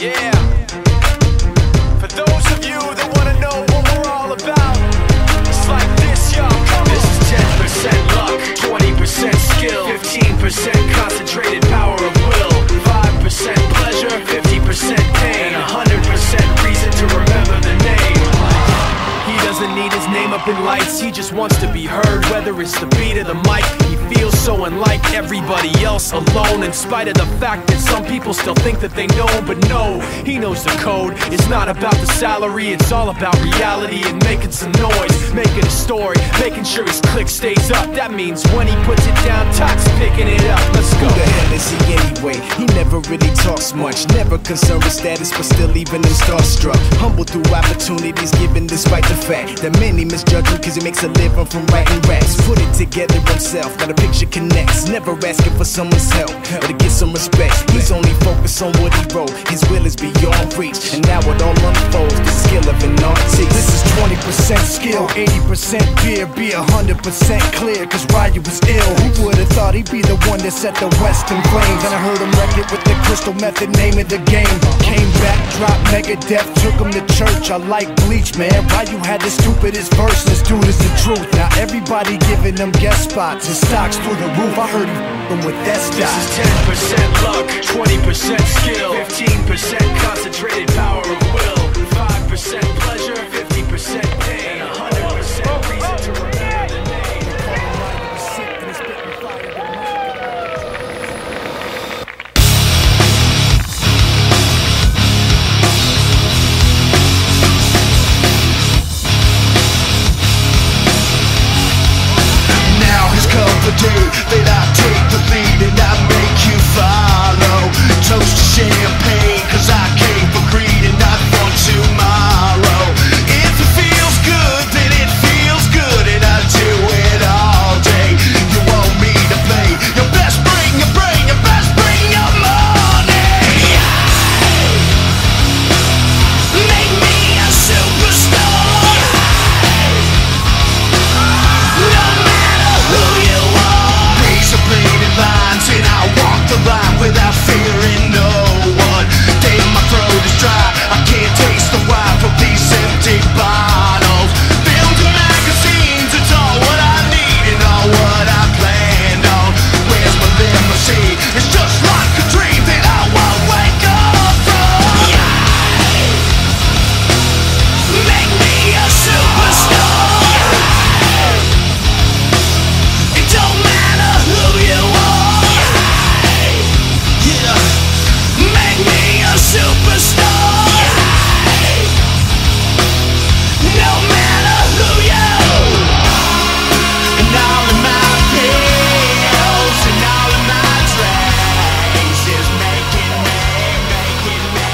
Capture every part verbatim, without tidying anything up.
Yeah. For those of you that wanna know what we're all about, it's like this, y'all. This is ten percent luck, twenty percent skill, fifteen percent concentrated power of will, five percent pleasure, fifty percent pain, and one hundred percent reason to remember the name. He doesn't need his name up in lights, he just wants to be heard, whether it's the beat of the mic. He feels so unlike everybody else, alone, in spite of the fact that some people still think that they know. But no, he knows the code. It's not about the salary, it's all about reality and making some noise, making a story, making sure his click stays up. That means when he puts it down, Tox picking it up. Let's go. Who the hell is he anyway? He never really talks much, never concerned with status, but still even him starstruck. Humble through opportunities given despite the fact that many misjudge him cause he makes a living from writing raps. Put it together himself, now the picture connects, never asking for someone's help or to get some respect. He's only focused on what he wrote, his will is beyond reach, and now it all unfolds, the skill of an artist. This is twenty percent skill, eighty percent beer, be one hundred percent clear, cause Ryu was ill. Who would've thought he'd be the one that set the West in flames? And I heard him wreck it with the crystal method, name of the game. Came back, dropped Megadeth, took him to church. I like Bleach, man. Ryu had the stupidest verse, this dude is the truth. Now everybody giving them guest spots and stocks through the roof. I heard he f***ing with that stock. This is ten percent luck, twenty percent skill, fifteen percent concentrated power of will, five percent pleasure, fifty percent pain, and one hundred percent reason to remember the name. Now has come the day that I take the lead and I make you follow. Toast to champagne, cause I came for greed and not for tomorrow. If it feels good, then it feels good, and I do it all day. You want me to play? You best bring your brain, you best bring your money. Make me a superstar. No matter who you are. Razor bladed lines and I walk the line without fearing no one. Damn, my throat is dry, I can't taste the wine from these empty bottles. Films and magazines, it's all what I need and all what I planned on. Where's my limousine? It's just like a dream that I won't wake up from. Make me a superstar. It don't matter who you are. Yeah. Make me a superstar. No matter who you are. And all of my pills and all of my drinks is making me, making me,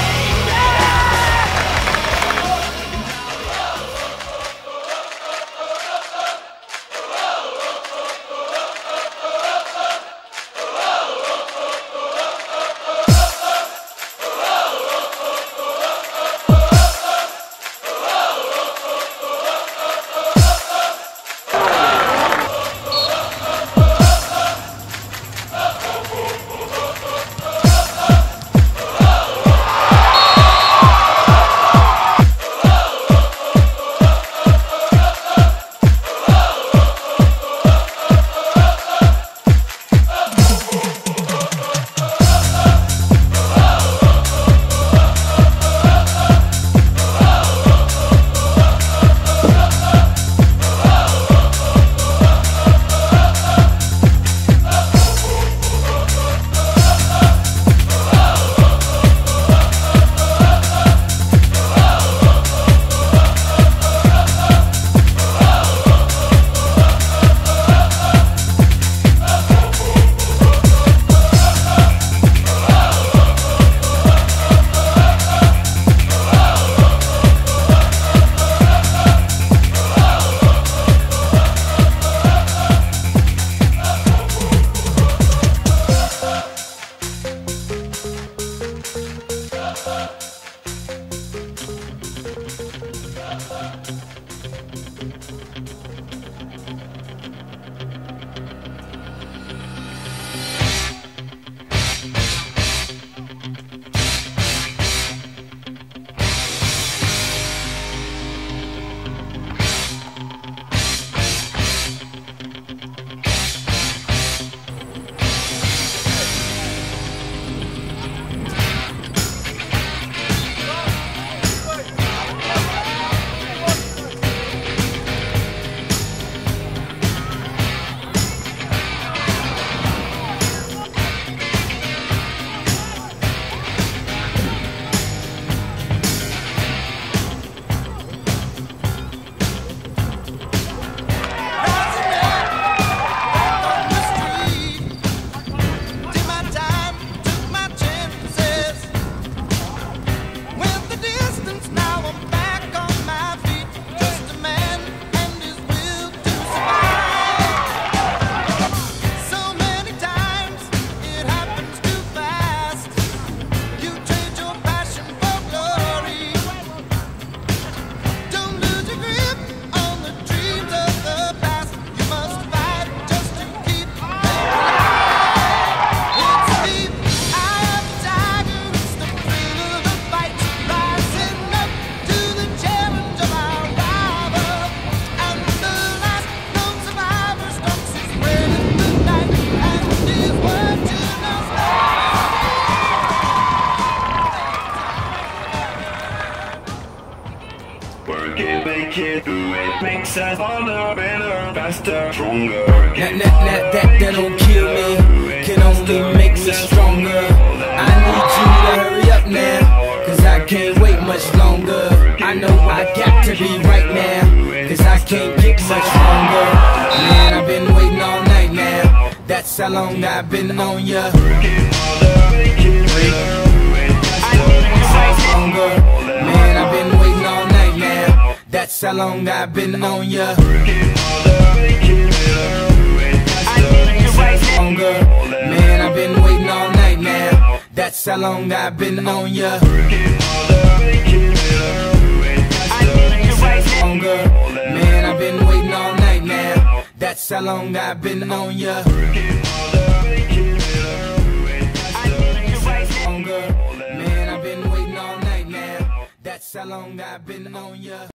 Work it, make it, do it. Makes us harder, better, faster, stronger. That, that, that, that, that don't kill me, can only make us stronger. I need you to hurry up now, cause I can't wait much longer. I know I got to be right now, cause I can't get much longer. Man, I've been waiting all night now, that's how long I've been on ya. Longer. Man, I've been waiting all night now, that's how long I've been on ya. Longer. Man, I've been waiting all night now, that's how long I've been on ya. Longer. Man, I've been waiting all night now, that's how long I've been on ya. Longer. Man, I've been waiting all night now, that's how long I've been on ya.